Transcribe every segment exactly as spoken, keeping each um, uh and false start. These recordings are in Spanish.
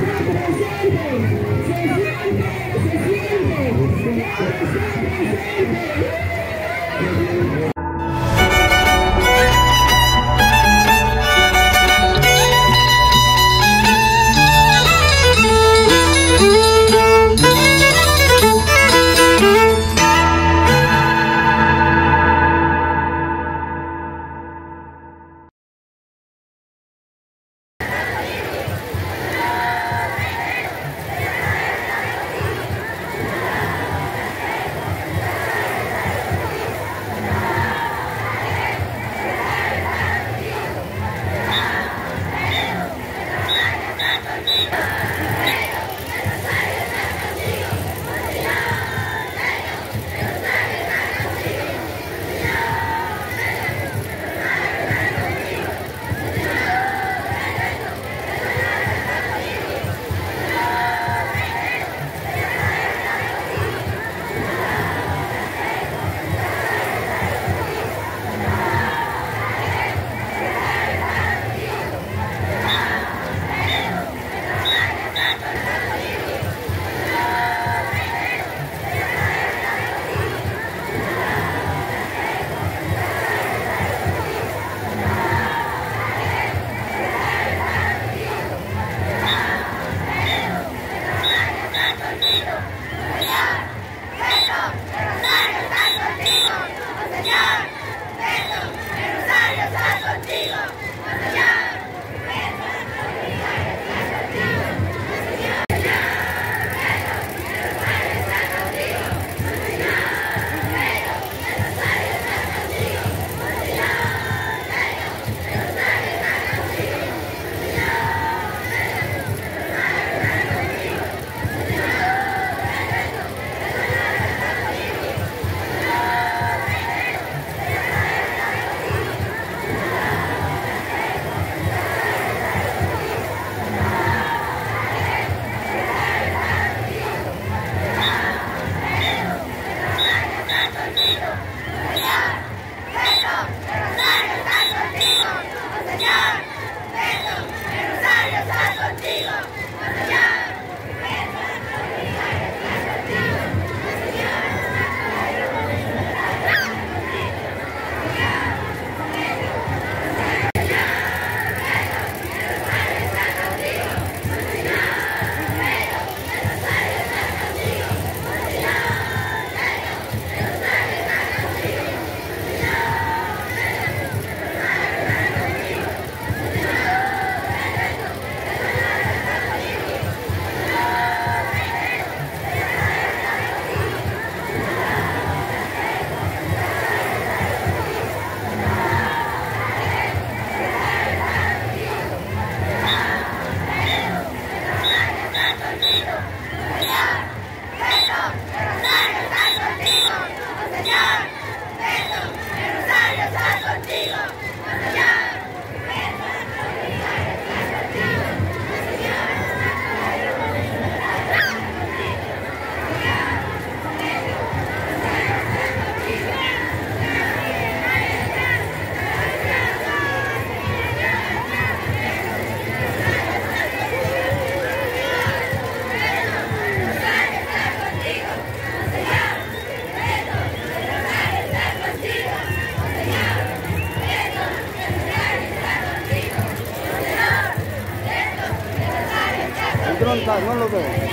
Pronto, no lo veo.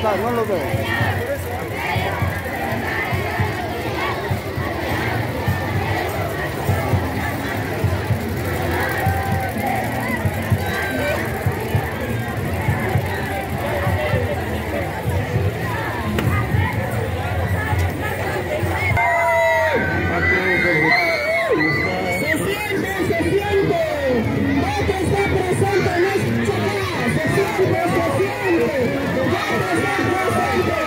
está, no lo veo. Se siente, se siente. Voto está presente en esta charla. Se siente, se siente. Voto está presente.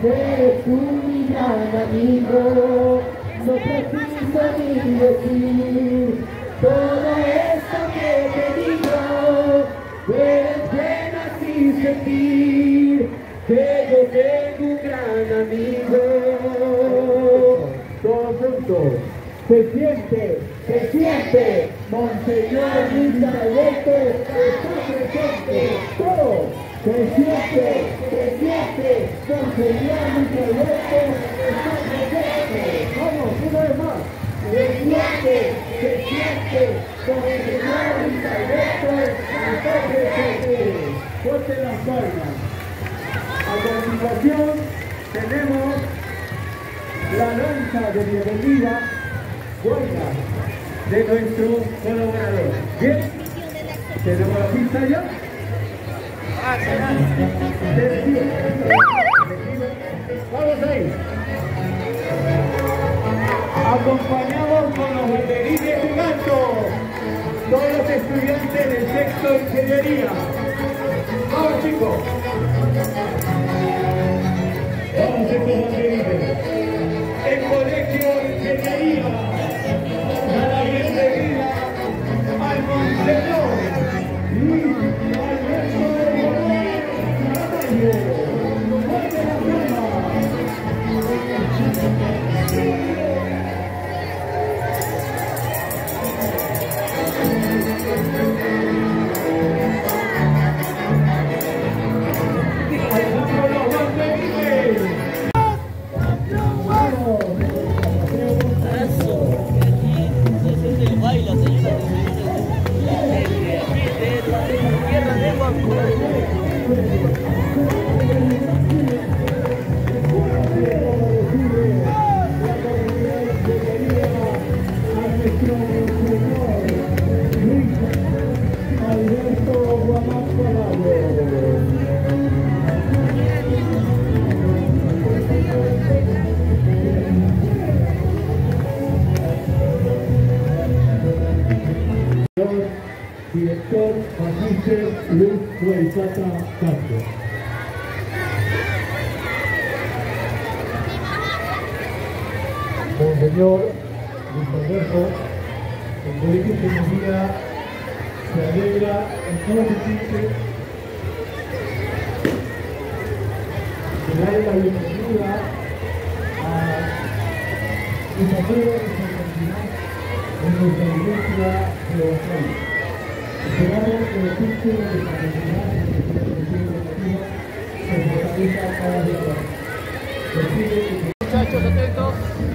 eres tú mi gran amigo, no preciso ni decir todo esto que te digo, puedes ver así sentir que yo tengo un gran amigo. Todos juntos. Se siente, se siente, Monseñor Luis Alberto está presente. Todo. Se siente, se siente, Monseñor Luis Alberto está presente. Vamos, una vez más. Se siente, se siente, Monseñor Luis Alberto está presente. Fuerte las palmas. A continuación tenemos la danza de bienvenida buena de nuestro colaborador. Bien, tenemos la pista ya. Vamos ahí. Acompañados con los banderines de canto, todos los estudiantes del sexto de ingeniería. Vamos, chicos. Vamos, estos banderines. El colegio de ingeniería da la bienvenida al Monseñor Luis Alberto Morales Caraballo. ¡Fuerte la palma! Director Magíster Luis Huayzata Castro. Monseñor Luis Alberto, el colegio de ingeniería se alegra en todo su chiste de darle la bienvenida a Isabel en nuestra iglesia de Oaxaca. Esperamos que el curso de la comunidad educativa se fortalezca cada día más. Muchachos, atentos.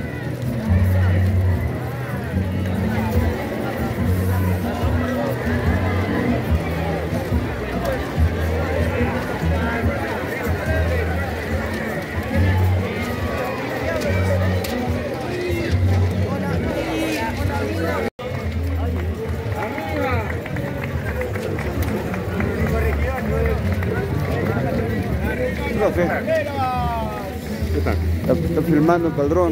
¿Qué tal? Está, está filmando el padrón.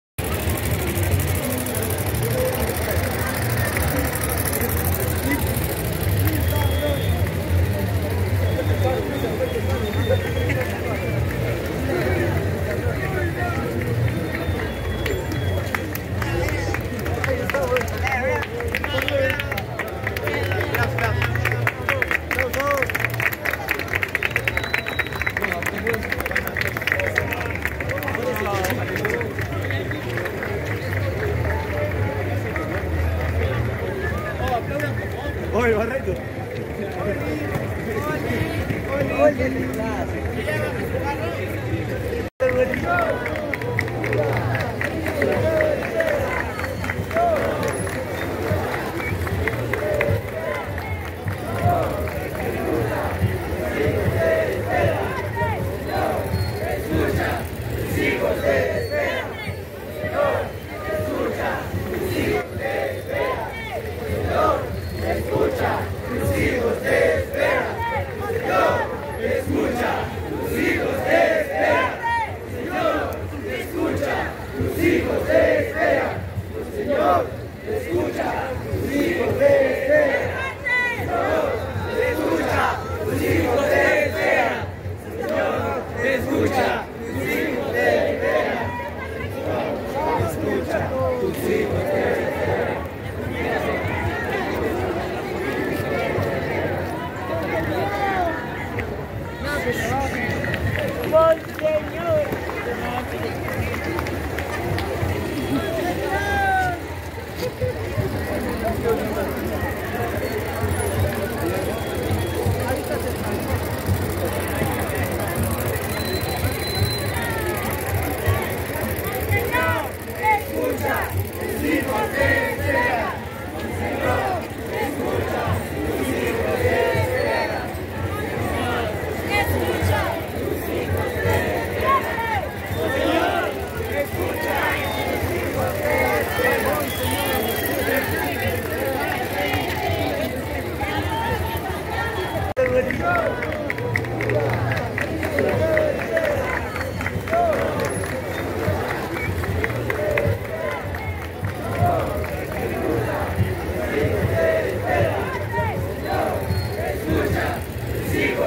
Oye, Barreto.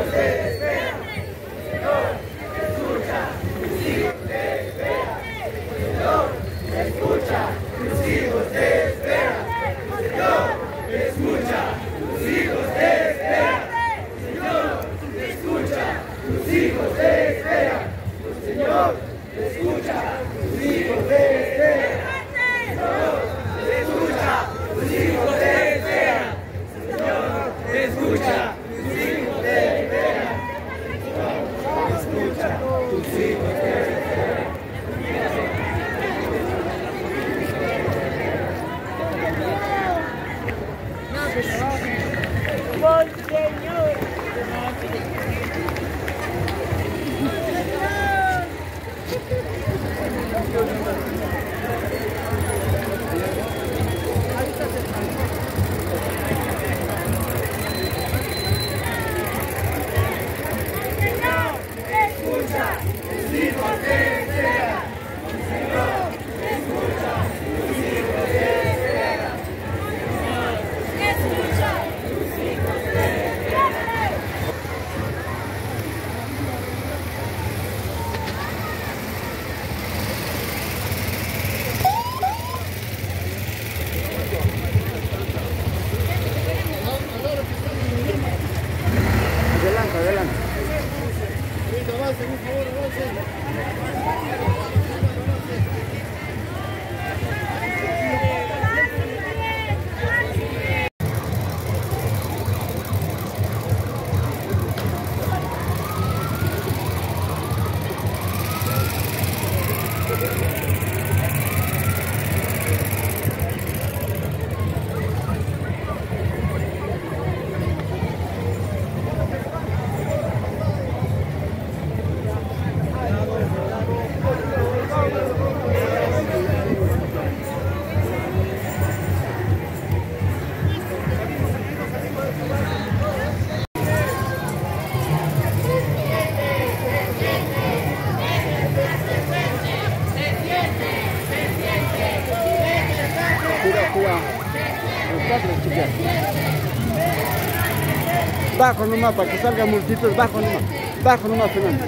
Bajo nomás para que salga multitud, bajo nomás, bajo nomás, Fernando.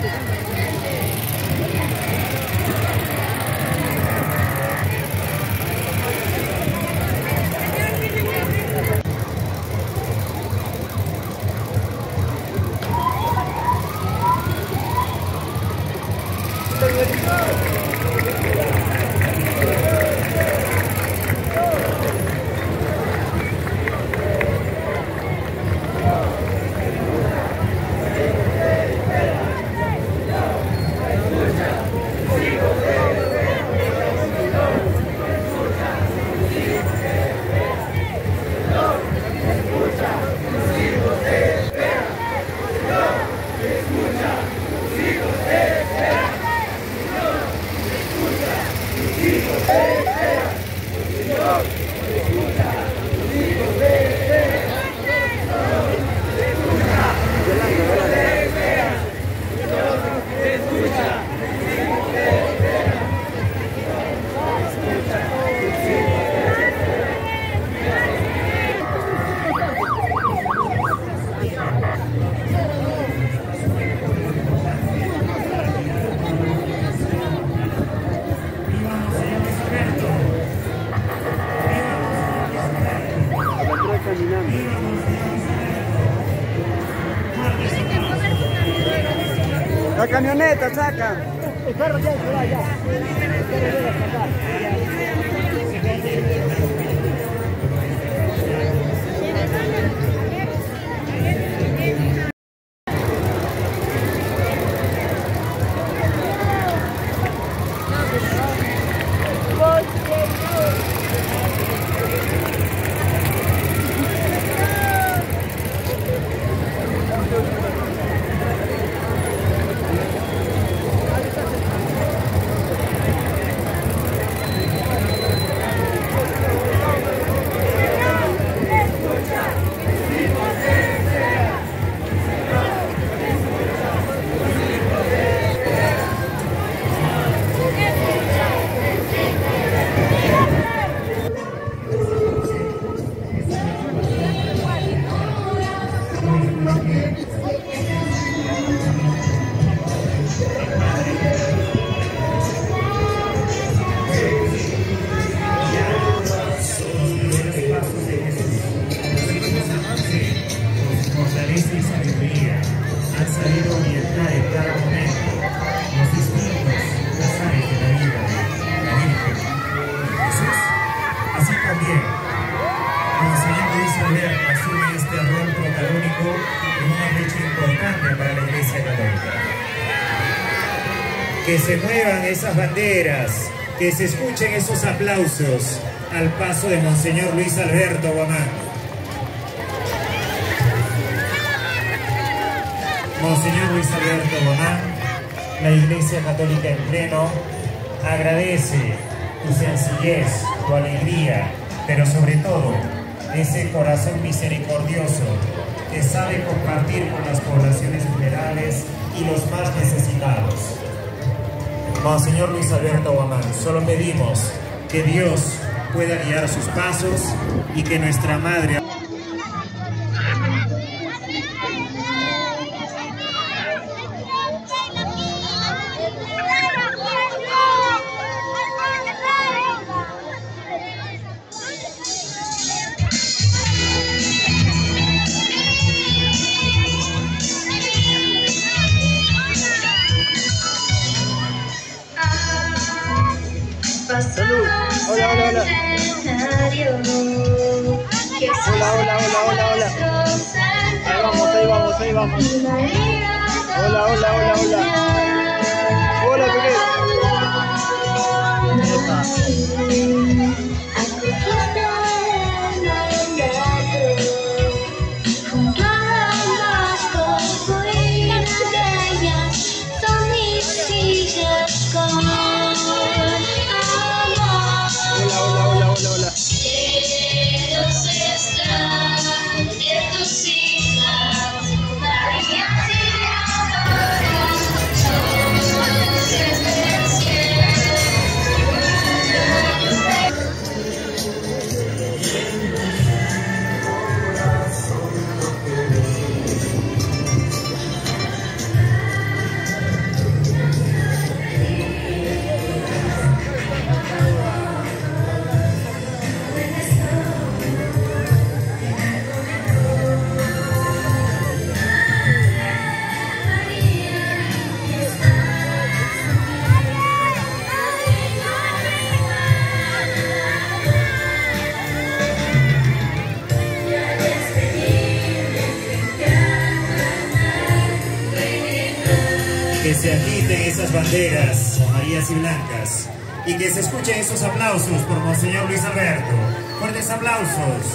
La camioneta, saca. El perro ya se va, ya. El perro llega hasta acá. sabido orientar en cada momento los distintos pasajes de la vida de la Virgen de Jesús. Así también, Monseñor Luis Alberto asume este rol protagónico en una fecha importante para la Iglesia Católica. Que se muevan esas banderas, que se escuchen esos aplausos al paso de Monseñor Luis Alberto Guamán. Monseñor Luis Alberto Guamán, la Iglesia Católica en pleno agradece tu sencillez, tu alegría, pero sobre todo ese corazón misericordioso que sabe compartir con las poblaciones vulnerables y los más necesitados. Monseñor Luis Alberto Guamán, solo pedimos que Dios pueda guiar sus pasos y que nuestra Madre... Salud. Hola, hola, hola. Hola, hola, hola, hola, hola. Ahí vamos, ahí vamos, ahí vamos. Hola, hola, hola, hola. Hola, bebé. Epa. Que se agiten esas banderas amarillas y blancas y que se escuchen esos aplausos por Monseñor Luis Alberto. Fuertes aplausos.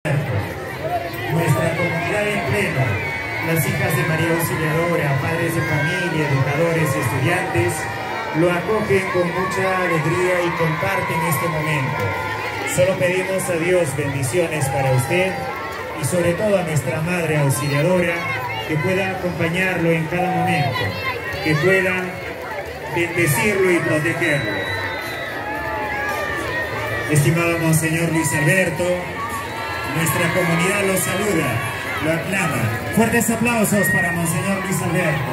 Nuestra comunidad en pleno, las hijas de María Auxiliadora, padres de familia, educadores y estudiantes, lo acogen con mucha alegría y comparten este momento. Solo pedimos a Dios bendiciones para usted y sobre todo a nuestra Madre Auxiliadora, que pueda acompañarlo en cada momento, que pueda bendecirlo y protegerlo. Estimado Monseñor Luis Alberto, nuestra comunidad lo saluda, lo aclama. Fuertes aplausos para Monseñor Luis Alberto.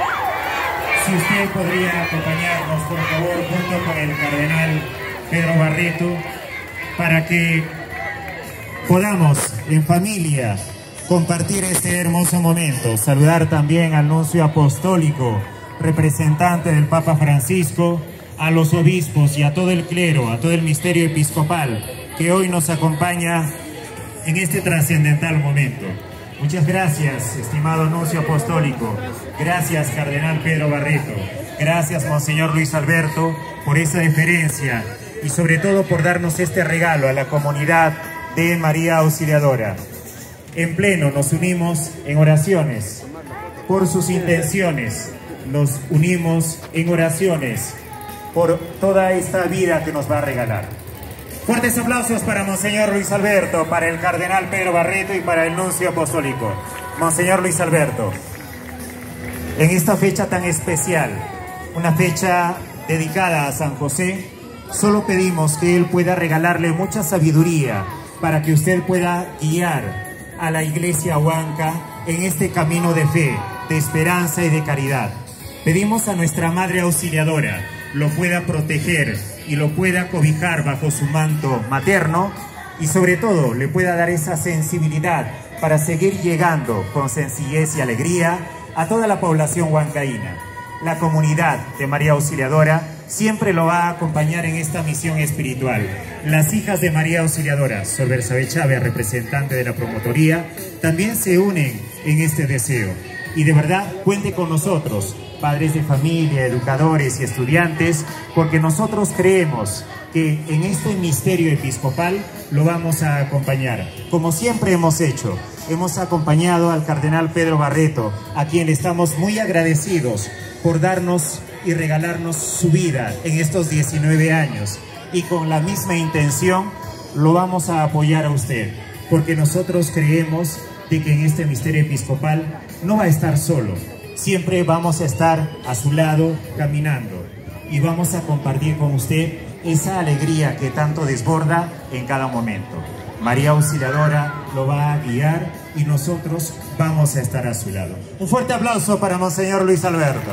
Si usted podría acompañarnos, por favor, junto con el Cardenal Pedro Barreto, para que podamos, en familia, compartir este hermoso momento. Saludar también al nuncio apostólico, representante del Papa Francisco, a los obispos y a todo el clero, a todo el misterio episcopal que hoy nos acompaña en este trascendental momento. Muchas gracias, estimado nuncio apostólico. Gracias, Cardenal Pedro Barreto. Gracias, Monseñor Luis Alberto, por esa deferencia y sobre todo por darnos este regalo a la comunidad de María Auxiliadora. En pleno nos unimos en oraciones por sus intenciones, nos unimos en oraciones por toda esta vida que nos va a regalar. Fuertes aplausos para Monseñor Luis Alberto, para el Cardenal Pedro Barreto y para el nuncio apostólico. Monseñor Luis Alberto, en esta fecha tan especial, una fecha dedicada a San José, solo pedimos que Él pueda regalarle mucha sabiduría para que usted pueda guiar a la Iglesia Huanca en este camino de fe, de esperanza y de caridad. Pedimos a nuestra Madre Auxiliadora lo pueda proteger y lo pueda cobijar bajo su manto materno y sobre todo le pueda dar esa sensibilidad para seguir llegando con sencillez y alegría a toda la población huancaína. La comunidad de María Auxiliadora siempre lo va a acompañar en esta misión espiritual. Las hijas de María Auxiliadora, Sor Bersabe Chávez, representante de la promotoría, también se unen en este deseo. Y de verdad, cuente con nosotros, padres de familia, educadores y estudiantes, porque nosotros creemos que en este misterio episcopal lo vamos a acompañar. Como siempre hemos hecho, hemos acompañado al Cardenal Pedro Barreto, a quien le estamos muy agradecidos por darnos y regalarnos su vida en estos diecinueve años. Y con la misma intención lo vamos a apoyar a usted, porque nosotros creemos de que en este misterio episcopal no va a estar solo. Siempre vamos a estar a su lado caminando y vamos a compartir con usted esa alegría que tanto desborda en cada momento. María Auxiliadora lo va a guiar y nosotros vamos a estar a su lado. Un fuerte aplauso para Monseñor Luis Alberto.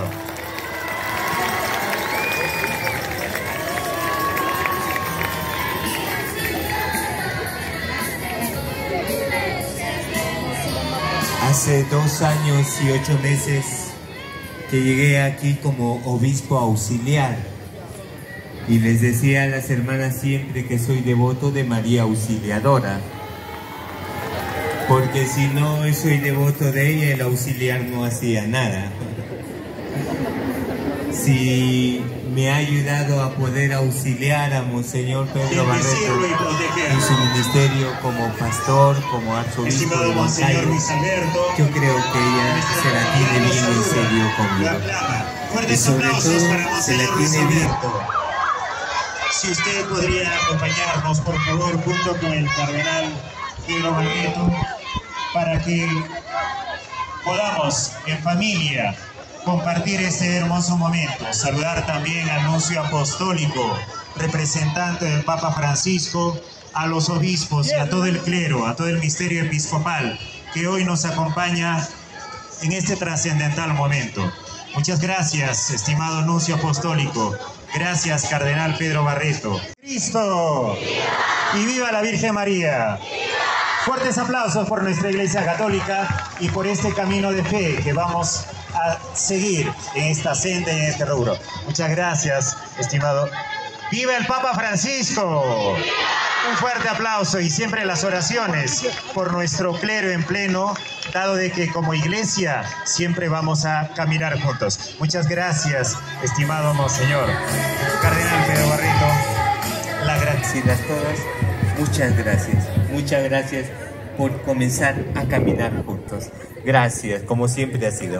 Hace dos años y ocho meses que llegué aquí como obispo auxiliar y les decía a las hermanas siempre que soy devoto de María Auxiliadora, porque si no soy devoto de ella, el auxiliar no hacía nada. Si me ha ayudado a poder auxiliar a Monseñor Pedro Barreto en su ministerio como pastor, como arzobispo de Huancayo, yo creo que ella se la tiene bien en serio conmigo. Y sobre todo, se la tiene bien. Si usted podría acompañarnos, por favor, junto con el Cardenal Pedro Barreto, para que podamos, en familia, compartir este hermoso momento. Saludar también al nuncio apostólico, representante del Papa Francisco, a los obispos y a todo el clero, a todo el misterio episcopal que hoy nos acompaña en este trascendental momento. Muchas gracias, estimado nuncio apostólico. Gracias, Cardenal Pedro Barreto. ¡Cristo! ¡Y viva la Virgen María! Fuertes aplausos por nuestra Iglesia Católica y por este camino de fe que vamos a seguir en esta senda y en este rubro. Muchas gracias, estimado. ¡Viva el Papa Francisco! Un fuerte aplauso y siempre las oraciones por nuestro clero en pleno, dado de que como iglesia siempre vamos a caminar juntos. Muchas gracias, estimado Monseñor. Cardenal Pedro Barreto, la gracia. Todas, muchas gracias, muchas gracias. por comenzar a caminar juntos. Gracias, como siempre ha sido.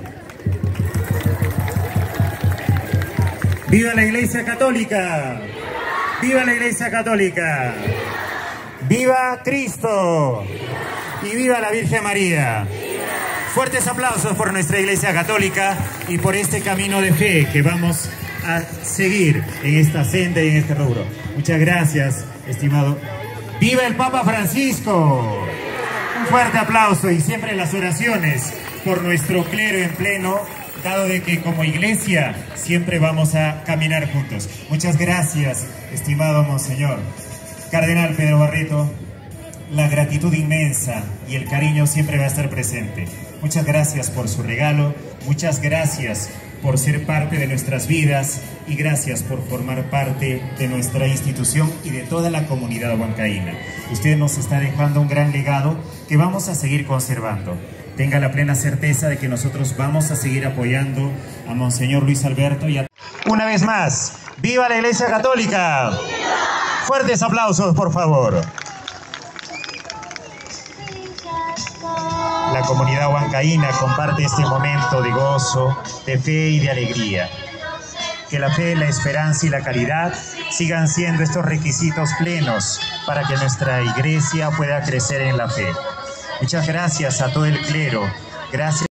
¡Viva la Iglesia Católica! ¡Viva la Iglesia Católica! ¡Viva Cristo! ¡Y viva la Virgen María! Fuertes aplausos por nuestra Iglesia Católica y por este camino de fe que vamos a seguir en esta senda y en este rubro. Muchas gracias, estimado. ¡Viva el Papa Francisco! Un fuerte aplauso y siempre las oraciones por nuestro clero en pleno, dado de que como iglesia siempre vamos a caminar juntos. Muchas gracias, estimado Monseñor. Cardenal Pedro Barreto, la gratitud inmensa y el cariño siempre va a estar presente. Muchas gracias por su regalo, muchas gracias por ser parte de nuestras vidas y gracias por formar parte de nuestra institución y de toda la comunidad huancaína. Usted nos está dejando un gran legado que vamos a seguir conservando. Tenga la plena certeza de que nosotros vamos a seguir apoyando a Monseñor Luis Alberto y a... Una vez más, ¡viva la Iglesia Católica! ¡Viva! Fuertes aplausos, por favor. La comunidad huancaína comparte este momento de gozo, de fe y de alegría. Que la fe, la esperanza y la caridad sigan siendo estos requisitos plenos para que nuestra iglesia pueda crecer en la fe. Muchas gracias a todo el clero. Gracias.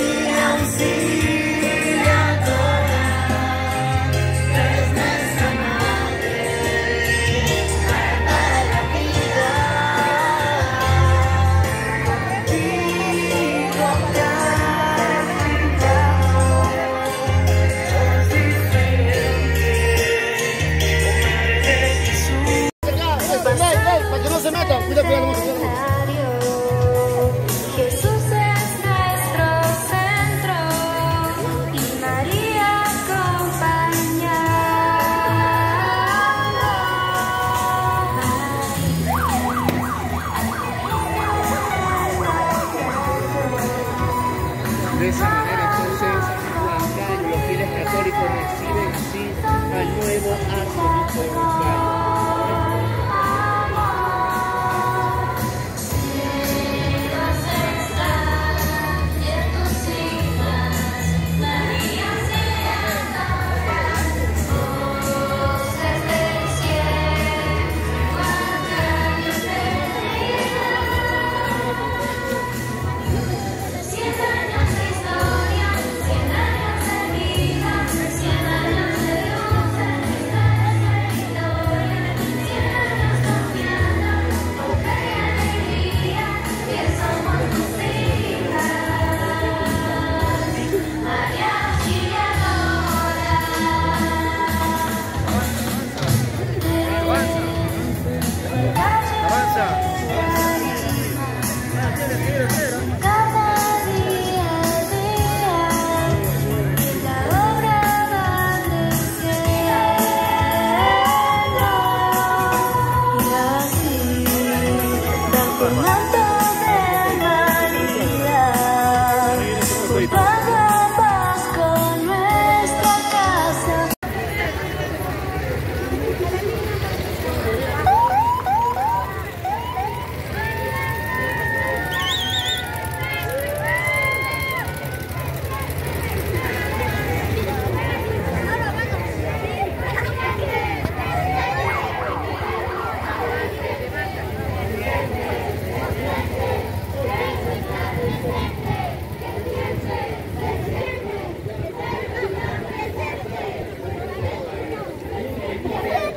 María, sí, adora, es nuestra madre.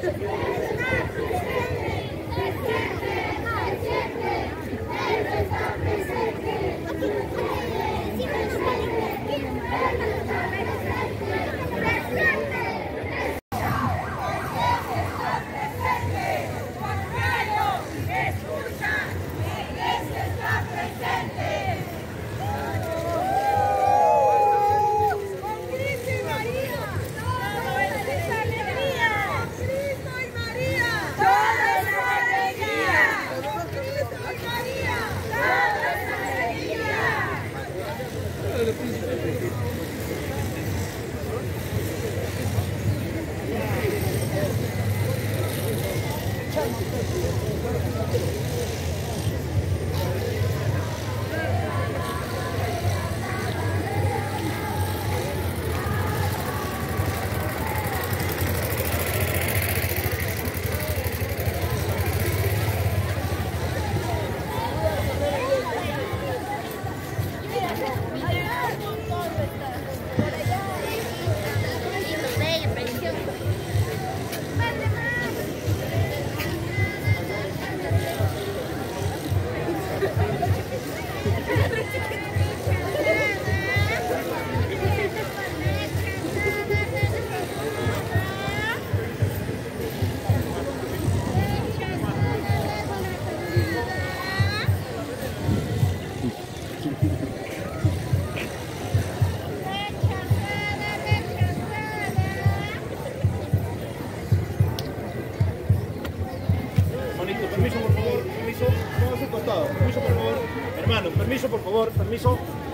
Permiso, por favor, permiso, no a su costado, permiso, por favor, hermanos, permiso, por favor, permiso.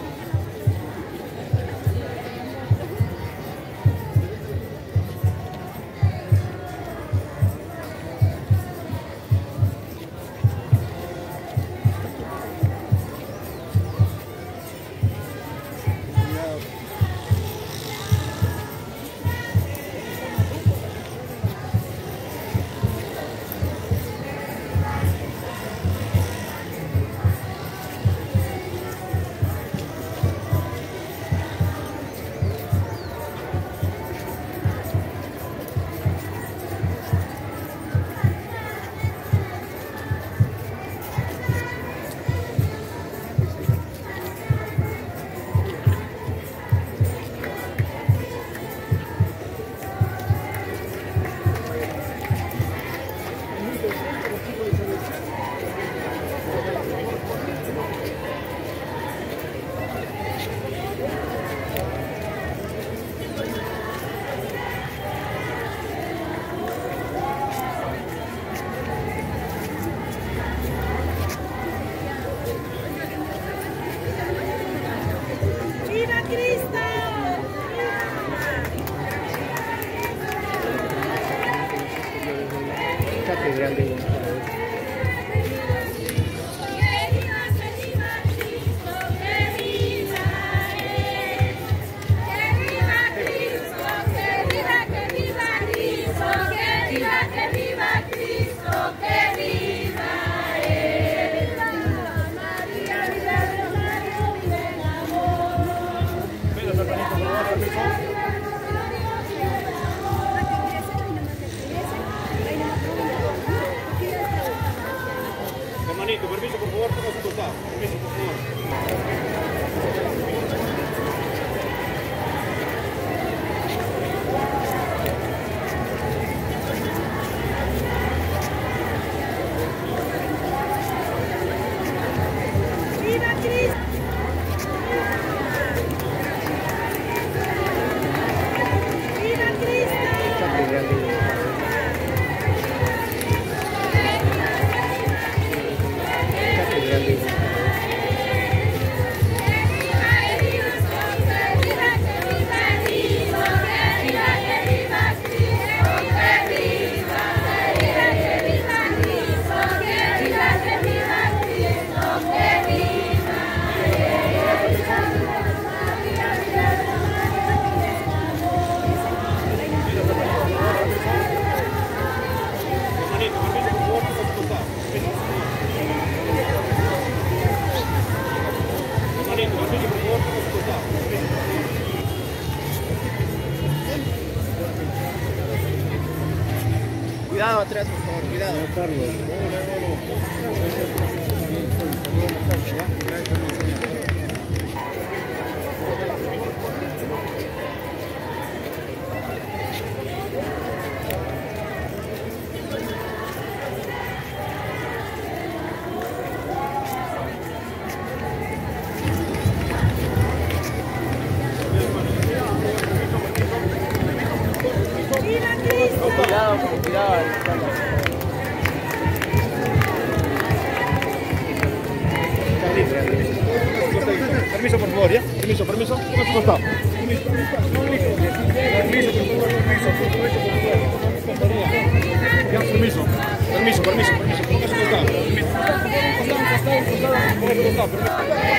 Catedral de Guadalajara. Hermanito, permiso, por favor, toma su costado. Permiso, por favor. ¡Viva Cristo! ¡Viva Cristo! Catedral de Guadalajara. Catedral de Guadalajara. Cuidado atrás, por favor, cuidado. ¡Viva Cristo! Cuidado, con cuidado. Permiso, por favor, ¿ya? Permiso, permiso. Toma su costado. Permiso, permiso, permiso. Permiso, por favor, permiso, permiso, por favor. Ya, permiso. Permiso, permiso, permiso. Ponga su costado. Permiso. Costado, costado, costado. Ponga su costado, permiso.